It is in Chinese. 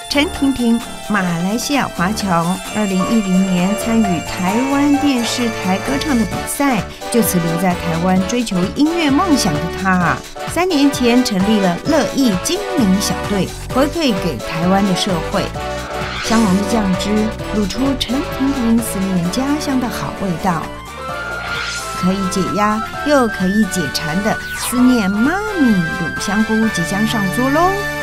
陈婷婷，马来西亚华侨，2010年参与台湾电视台歌唱的比赛，就此留在台湾追求音乐梦想的她，3年前成立了乐意精灵小队，回馈给台湾的社会。香浓的酱汁卤出陈婷婷思念家乡的好味道，可以解压又可以解馋的思念妈咪卤香菇即将上桌喽！